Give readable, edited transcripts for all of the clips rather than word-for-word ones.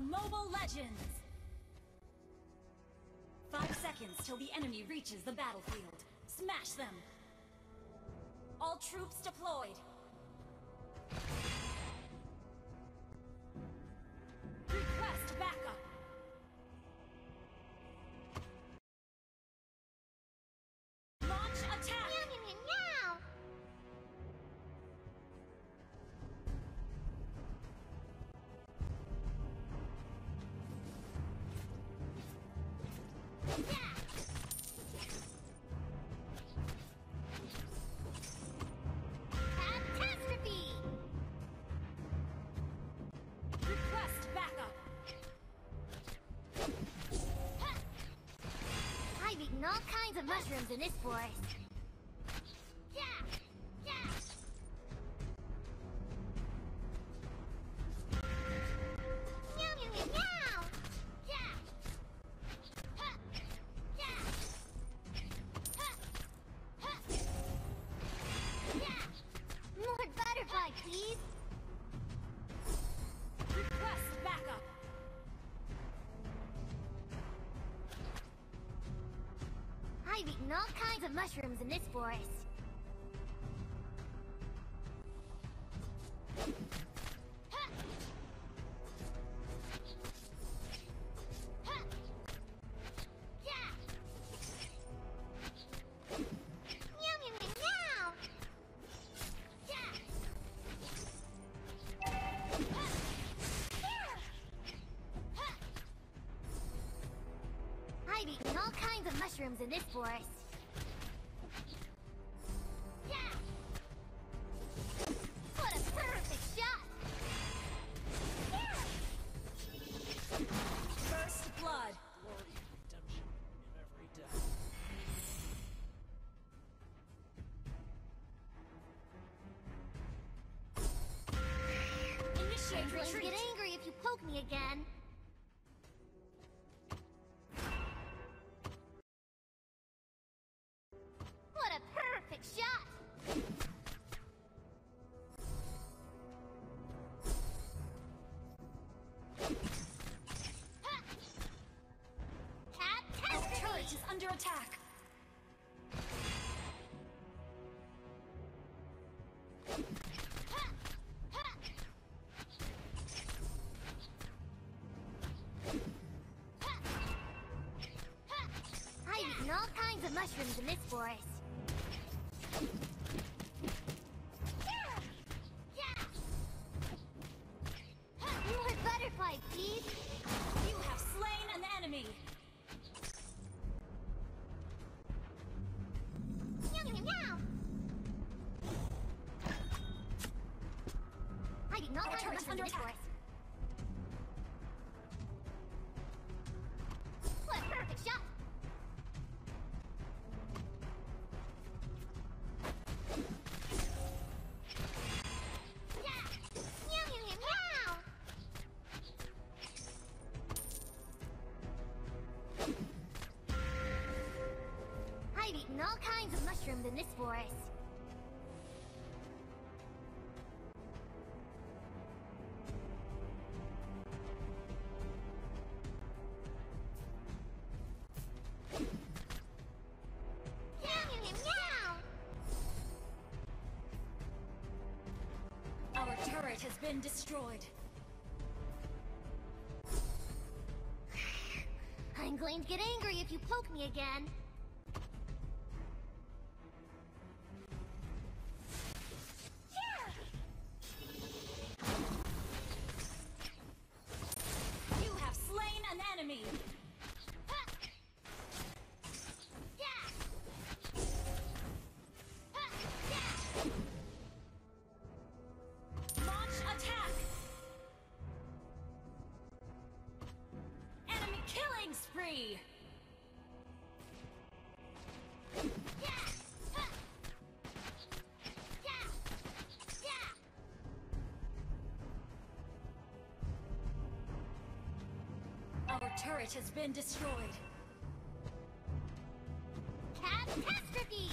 Unlocking mobile legends! 5 seconds till the enemy reaches the battlefield. Smash them! All troops deployed! Request backup! Launch attack! Meow. Catastrophe! Request backup! I've eaten all kinds of mushrooms in this forest. Meow, meow, meow, meow. More butterfly, please. Request backup! I've eaten all kinds of mushrooms in this forest. Meow, meow, meow, meow. I've eaten all kinds of mushrooms in this forest. What a perfect shot! First blood! Glory and redemption in every death. Initiate I'm going to retreat! get angry if you poke me again. What a perfect shot! Our turret is under attack! I've eaten all kinds of mushrooms in this forest. More butterfly, please. You have slain an enemy! Meow, meow, meow. I've eaten all Our kinds of turret is mushrooms under in this attack. forest. What a perfect shot! Meow, meow, meow, meow. I've eaten all kinds of mushrooms in this forest. Meow, meow, meow, meow. Our turret has been destroyed. I'm going to get angry if you poke me again. You have slain an enemy! Launch attack! Enemy killing spree! Our turret has been destroyed. Catastrophe!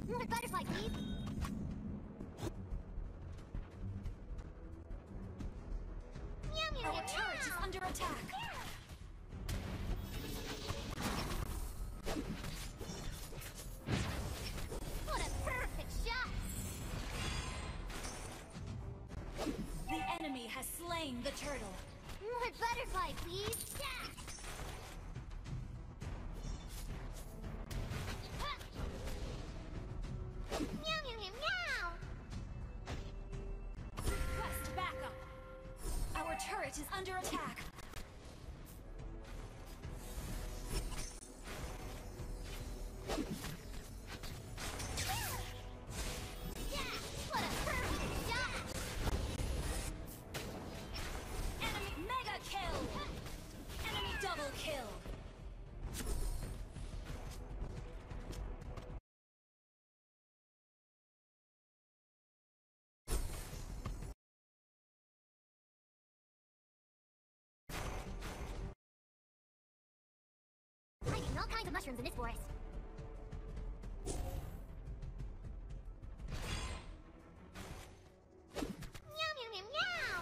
More butterfly, please. Meow, meow, Our meow, turret is meow. under attack. What a perfect shot! The enemy has slain the turtle. More butterfly, please. Yeah. Meow, meow, meow, meow. Request backup. Our turret is under attack. Yeah. What a perfect shot! Enemy mega kill. Enemy double kill. Hiding all kinds of mushrooms in this forest. Meow, meow, meow, meow.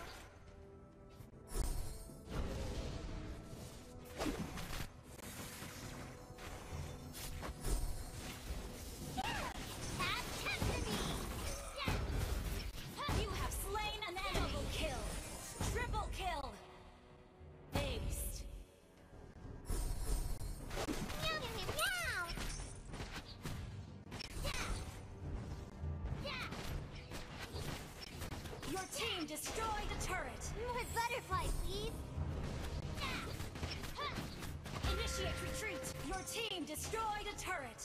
Catastrophe! Yeah. You have slain an enemy. Double kill. Triple kill. Aced. Meow, meow, meow, meow. Yeah. Yeah. Your team destroyed a turret. More butterfly, please. Yeah. Huh. Initiate retreat. Your team destroyed a turret.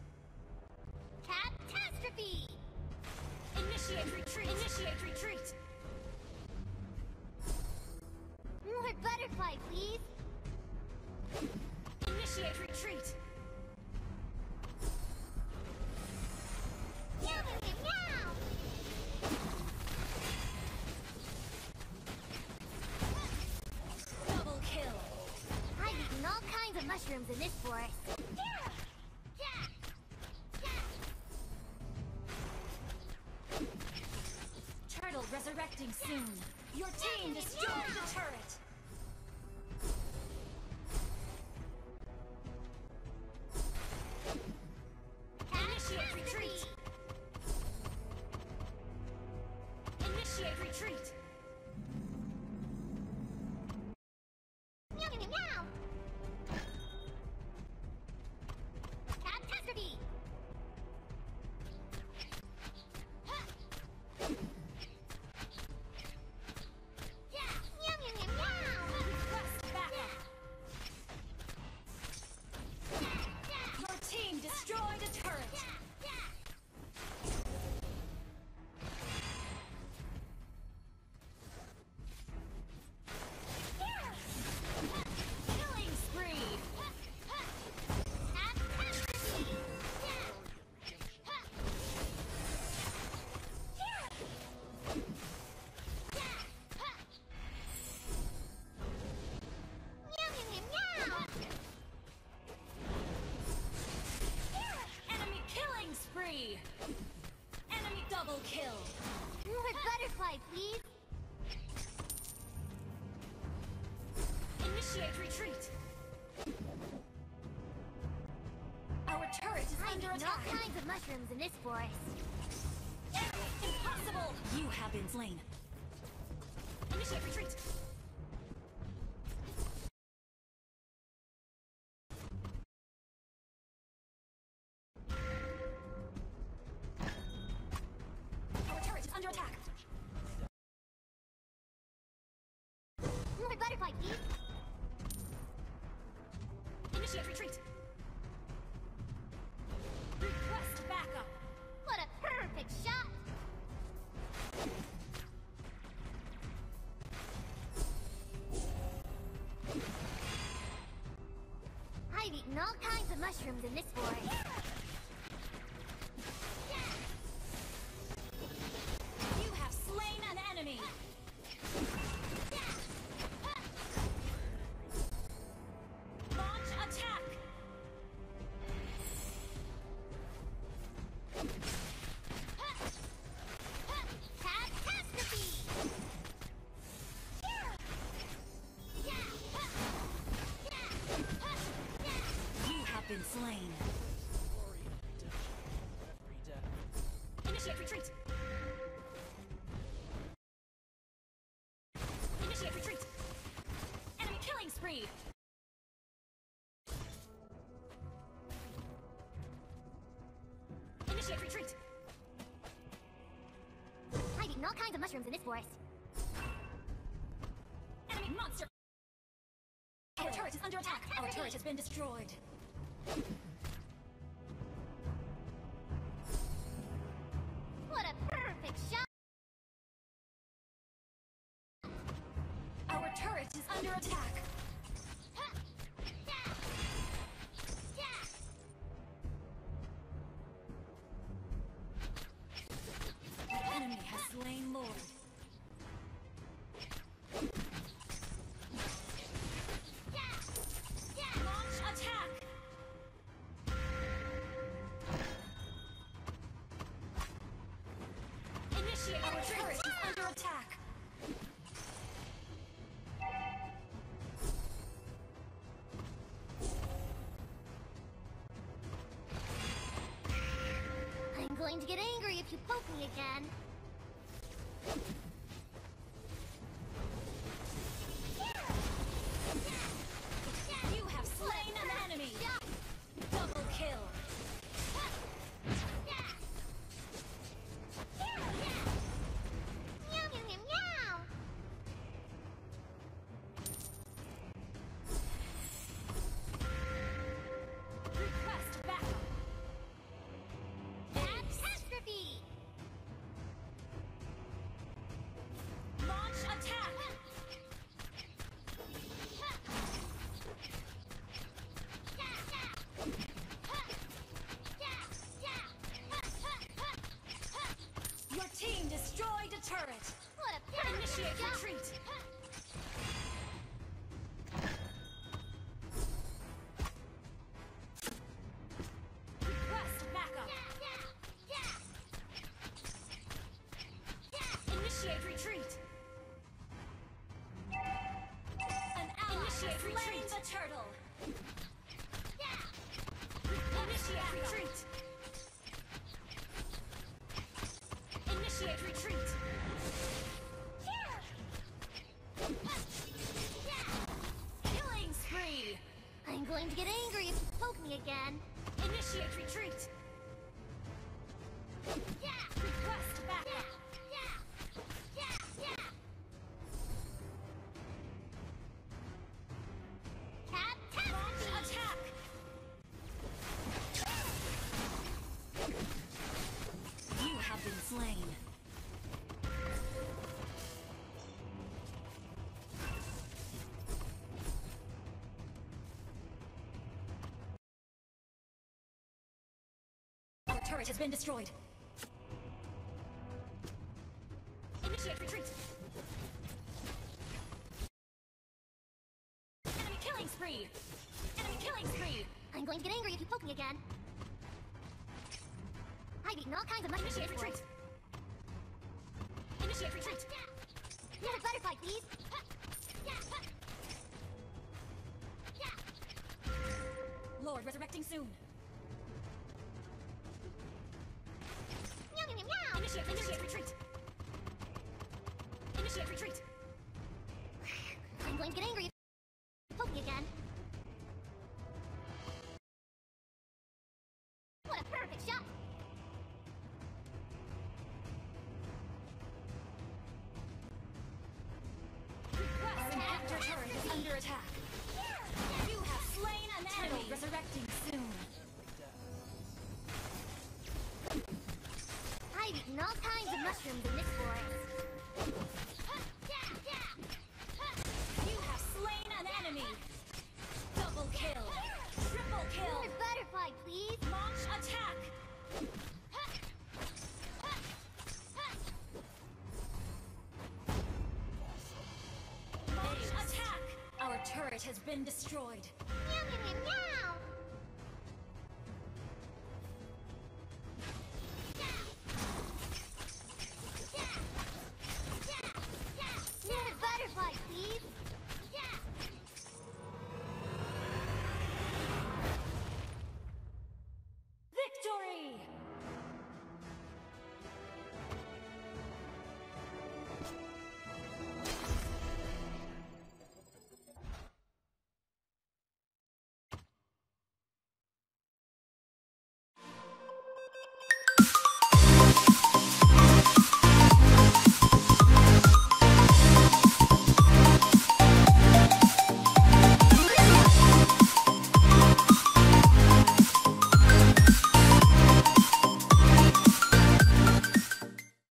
Catastrophe! Initiate retreat. Initiate retreat. More butterfly, please. Initiate retreat. Meow, meow, meow, meow. Double kill. I've eaten all kinds of mushrooms in this forest. Yeah. Yeah. Yeah. Turtle resurrecting soon. Your team destroyed the turret. Initiate retreat. Initiate retreat. Meow, meow, meow, meow. Catastrophe! Huh. Yeah. Meow, meow, meow, meow. Request backup. Yeah, yeah. Your team destroyed a turret. Yeah, yeah. Killing spree. Catastrophe! Yeah. Huh. Yeah. Yeah. Huh. Meow, meow, meow, meow. Enemy killing spree. Enemy double kill. More butterfly, please. Initiate retreat. Our turret is I've under eaten all attack. kinds of mushrooms in this forest. Impossible! You have been slain. Initiate retreat. Our turret is under attack. More butterfly, please. Initiate retreat. Request backup. What a perfect shot! I've eaten all kinds of mushrooms in this forest. You have slain an enemy. Launch attack. Initiate retreat! Initiate retreat! Enemy killing spree! Initiate retreat! I've eaten all kinds of mushrooms in this forest. Enemy monster! Our turret is under attack! Our turret has been destroyed! What a perfect shot! Our turret is under attack! The enemy has slain Lord. Launch attack! Initiate our turret is under attack! I'm going to get angry if you poke me again. You have slain an enemy! Double kill! Meow, meow, meow, meow. Request backup! Catastrophe! Launch attack! Your team destroyed a turret! What a perfect Initiate shot. retreat! Request backup! Initiate retreat! An ally Initiate retreat! The turtle! Initiate retreat! Initiate retreat! Killing spree! I'm going to get angry if you poke me again. Initiate retreat! Request backup! Launch attack! You have been slain. Our turret has been destroyed. Initiate retreat! Enemy killing spree! Enemy killing spree! I'm going to get angry if you poke me again. I've eaten all kinds of mushrooms. Initiate retreat! Initiate retreat! Another butterfly, please. Lord resurrecting soon. Meow, meow, meow, meow. Initiate retreat! Initiate retreat! I'm going to get angry if you poke me again. What a perfect shot! Request an actor turret is under attack. You have slain an enemy. Resurrecting soon. I've eaten all kinds of mushrooms in this forest. You have slain an enemy. Double kill. Triple kill. Another butterfly, please. Launch attack. Launch attack. Our turret has been destroyed. Meow, meow, meow, meow.